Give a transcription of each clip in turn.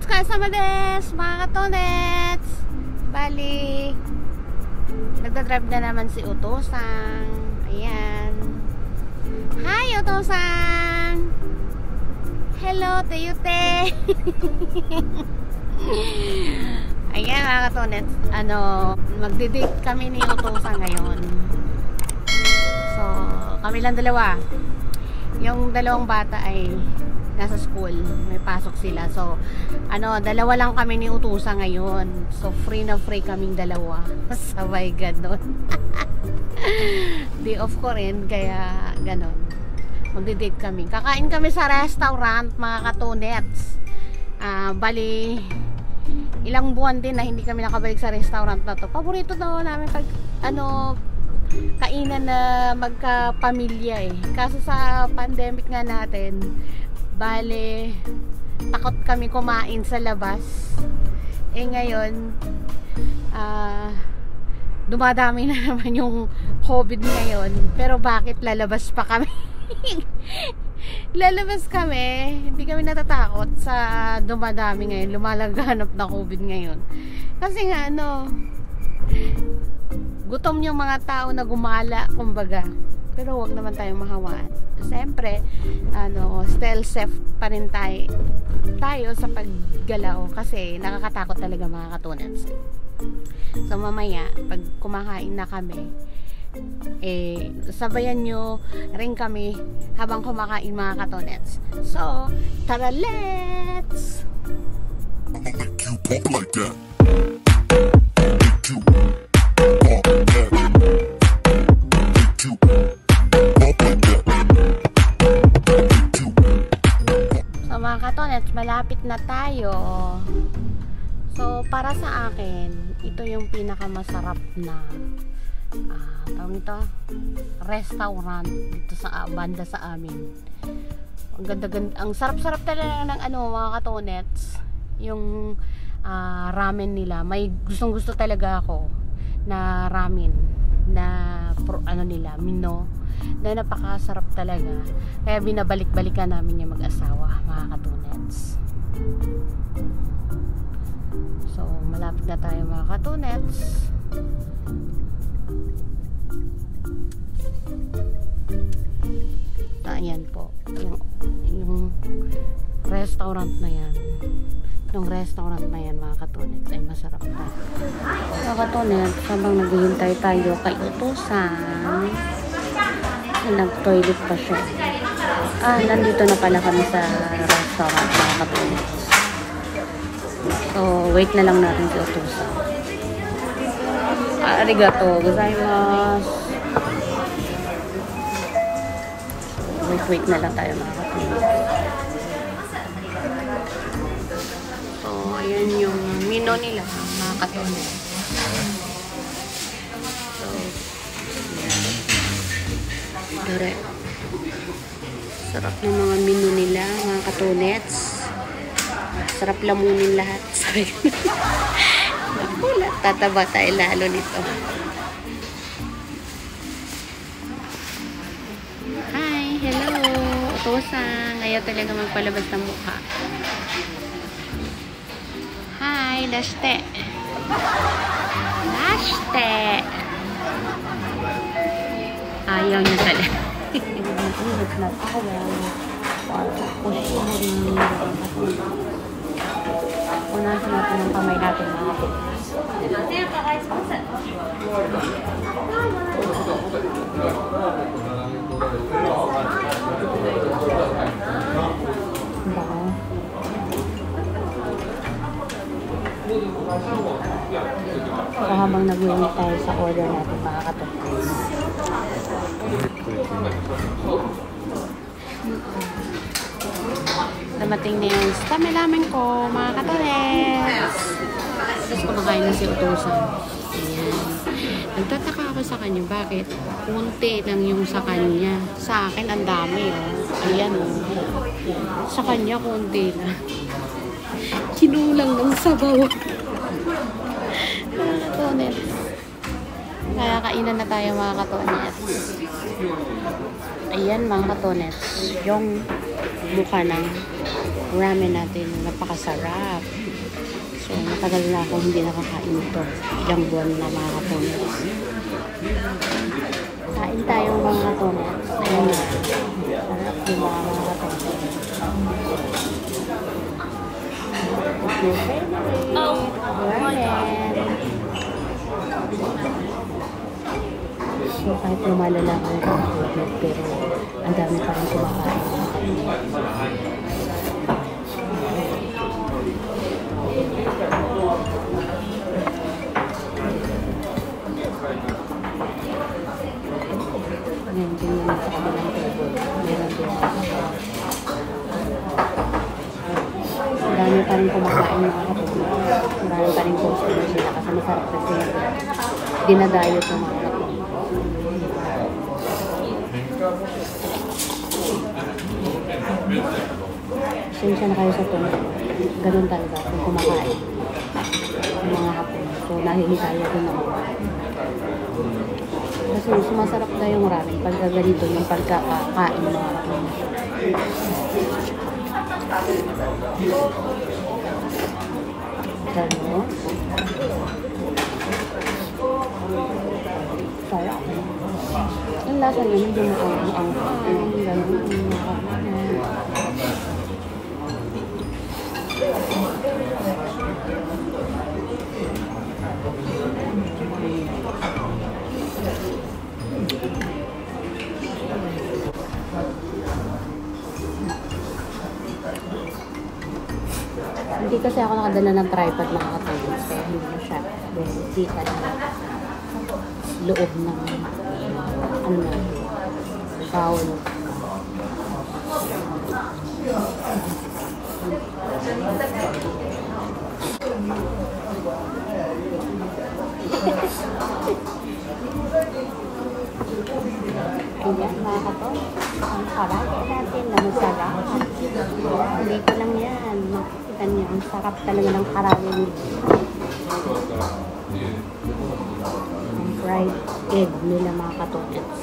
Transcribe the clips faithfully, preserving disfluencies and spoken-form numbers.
Otsukasama desu, mga katonets. Bali, nagdadrive na naman si Uto-san. Ayan. Hi, Uto-san! Hello, Teyute! Ayan, mga katonets. Ano, magdi-date kami ni Uto-san ngayon. So, kami lang dalawa. Yung dalawang bata ay nasa school, may pasok sila. So, ano, dalawa lang kami ni Utusan ngayon. So, free na free kaming dalawa. Sabay ganon. Day off ko rin, kaya ganon. Magdi-date kami. Kakain kami sa restaurant, mga katonets. Uh, bali, ilang buwan din na hindi kami nakabalik sa restaurant na to. Paborito daw namin pag, ano, kainan na magkapamilya eh. Kaso sa pandemic nga natin, bale, takot kami kumain sa labas. Eh ngayon, uh, dumadami na naman yung COVID ngayon. Pero bakit lalabas pa kami? Lalabas kami. Hindi kami natatakot sa dumadami ngayon. Lumalaganap na COVID ngayon. Kasi nga ano, gutom yung mga tao na gumala, kumbaga. Pero wag naman tayong mahawaan. Siyempre, ano, still safe pa rin tayo, tayo sa paggalaw kasi nakakatakot talaga, mga katonets. So mamaya, pag kumakain na kami, eh, sabayan nyo rin kami habang kumakain, mga katonets. So, tara, let's! I'ma make you pop like that. Make you pop like that. Make you pop like that. Make you. So, mga katonets, malapit na tayo. So, para sa akin, ito yung pinakamasarap na ah, tawag ito, restaurant dito sa banda sa amin. Ang ganda-ganda, ang sarap-sarap talaga ng ano, mga katonets, yung uh, ramen nila. May gustong-gusto talaga ako na ramen na pro, ano nila, mino, na napakasarap talaga. Kaya binabalik-balikan namin yung mag-asawa, mga katonets. So, malapit na tayo, mga katonets. Ayan po, yung, yung restaurant na yan. Yung restaurant na yan, mga katonets, ay masarap na. Mga katonets, habang naghihintay tayo kay Utusan, nag-toilet pa siya. Ah, nandito na pala kami sa restaurant, mga katonets. So, wait na lang natin si Utusan. Ah, arigato gozaimasu. Wait, wait na lang tayo, mga katonets. So, ayan yung menu nila, mga katonets. So, ayan. Dore. Sarap ng mga menu nila, mga katonets. Sarap lamunin lahat. Sorry. Wala, tataba tayo lalo nito. Hi, hello. Utusan. Ayaw talaga magpalabas ng mukha. Hi, dashte. Dashte. Ayaw niya talaga. Punasan natin ng kamay natin, mga katonets. So, habang nag-wait tayo sa order natin, mga katonets. Dumating na yung stamena ko, mga katonets. Tapos kumakain na si Utusan. Ayan. Nagtataka ako sa kanya, bakit? Kunti lang yung sa kanya. Sa akin, ang dami, oh. Ayan, oh. Sa kanya, kunti lang. Kinulang ng sabaw. Mga katonets. Kaya kainan na tayo mga katonets. Ayan mga katonets, yung mukha ng ramen natin, napakasarap. So matagal na ako hindi nakakain ito. Ilang buwan na mga katonets. Kain tayo mga katonets. Ayan na. Sarap yung mga mga katonets. Oh, ramen. So kahit lumalala ang COVID, pero ang dami pa rin kumakain. Ngayon din naman sa kabilang table. Meron din. Ang dami pa rin kumakain mga kapatid. Marami pa rin customer sila kasi masarap kasi dinadayo sa mga kapatid. Sensya na kayo sa ito. Ganun talaga kung kumakain ng mga hapon. So nahihikaya din ako. Kasi sumasarap na yung ramen pagka ganito yung pagkakain ng mga hapon. Gano'n. Sarap. Yung lasa nyo, medyo maang-ang. Gano'n. Hindi kasi ako nakadala ng tripod mga katulog, kaya hindi na siya kita na loob ng ano na bowl. Ayan mga katulog, ang karate natin na masarap. Hindi ko lang yan. Makikita niyo, ang sarap talaga ng karate nito. Ang fried egg nila mga katulets.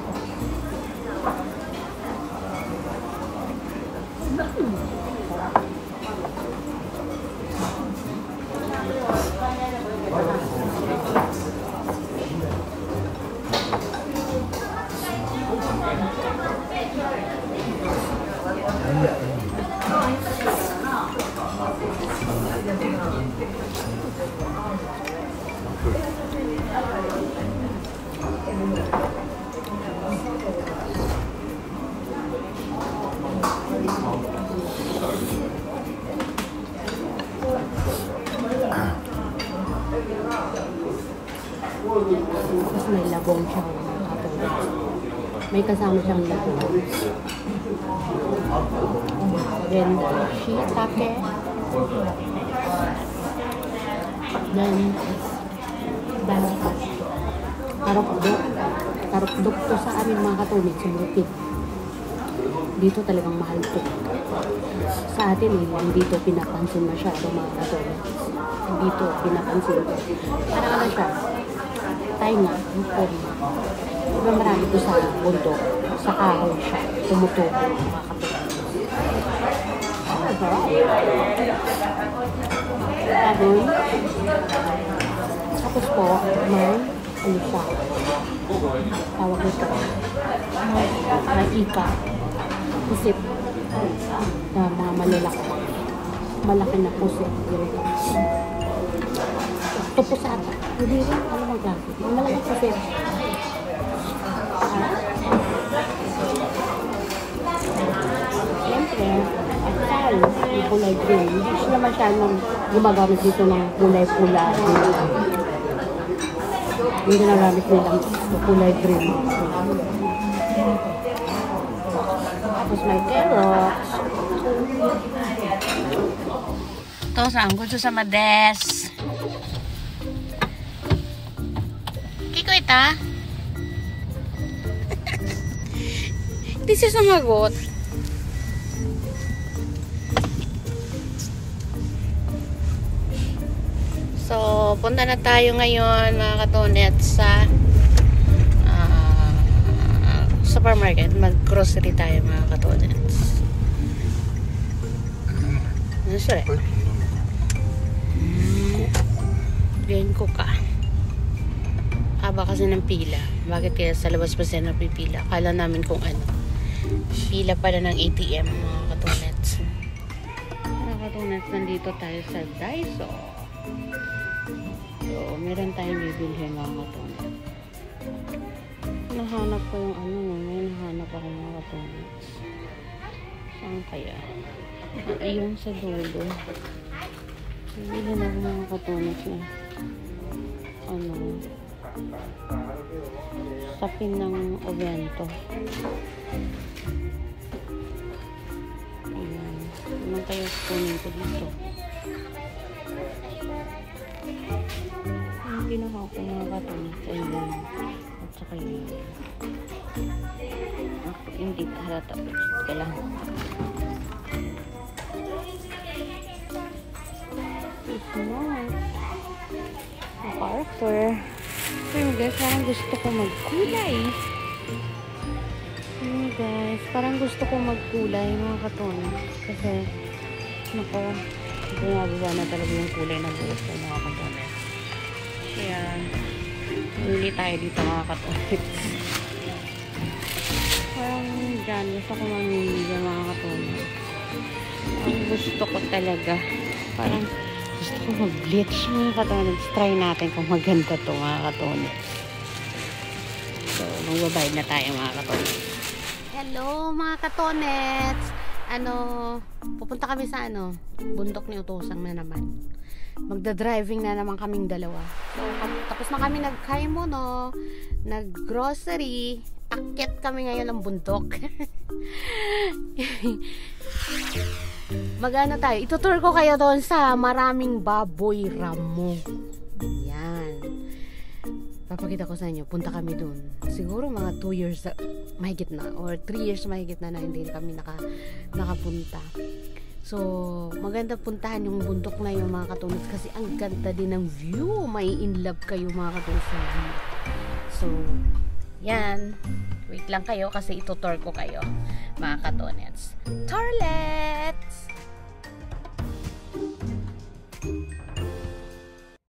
Tapos may labong siya mga katulad. May kasama siyang labong. Then, shiitake. Then, dalakas. Tarokdok. Tarokdok to sa amin mga katulad sa Bukid. Dito talagang mahal to. Sa atin eh, hindi to pinapansin masyado mga katulad. Dito pinapansin to. Parang ano siya? Tainga, yung forma. Diba marami ito sa bundok, sa kahoy siya, tumutubo mga katulad. Ano ba? Tapos, tapos po, may ano siya, tawag nito, may ika, pusip, na mga malalaki, malaki na pusip. Tupos ata. Hindi rin, ano mga klase. Ang malaki kasi. Siyempre, asal, yung kulay green. Hindi siya masyadong gumagamit dito ng kulay-pula. Hindi ginagamit nilang kulay green. Tapos may carrots. Ito sa ang gusto sa mades. Kiko ita? Hindi siya sumagot. So, punta na tayo ngayon mga katonet sa supermarket, mag-grocery tayo mga katonets. Ano siya? Hmm. Ganyan ko ka. Haba kasi ng pila. Bakit kaya sa labas pa siya napipila? Akala namin kung ano. Pila pala ng A T M mga katonets. Mga katonets, nandito tayo sa Daiso. So, meron tayong bibilhin mga katonets. Nahanap ko yung ano, may nahanap ako mga katonets. Saan kaya? Ayun sa dulo. Bili na ako mga katonets na ano, sapin ng obento. Ayan. Ano kaya kunin ko dito? Ang ginawa ko mga katonets ay yun. At saka yun. Ako, hindi halata. Ito lang. Smart. MacArthur. Pero guys, parang gusto ko magkulay. Ano guys, parang gusto ko magkulay mga katonets. Kasi, nako, bumababa na talaga yung kulay ng buhok ko mga katonets. Kaya, huli tayo dito mga katonets. Parang dyan, gusto ko mamili dyan mga katonets. Ang gusto ko talaga, parang gusto ko mag-bleach mga katonets. Try natin kung maganda to mga katonets. So, magbabayad na tayo mga katonets. Hello mga katonets! Ano, pupunta kami sa ano, bundok ni Utosang na naman. Magda-driving na naman kaming dalawa. So, tapos na kami nag-kaimono, nag-grocery, akyat kami ngayon ng bundok. Magano tayo, itutur ko kayo doon sa maraming baboy ramo. Yan. Papakita ko sa inyo, punta kami doon. Siguro mga two years mahigit na, or three years mahigit na na hindi kami naka, nakapunta. So, maganda puntahan yung bundok na yung mga katonets kasi ang ganda din ng view. May in love kayo mga katonets sa view. So, yan. Wait lang kayo kasi itutur ko kayo mga katonets. Toilet!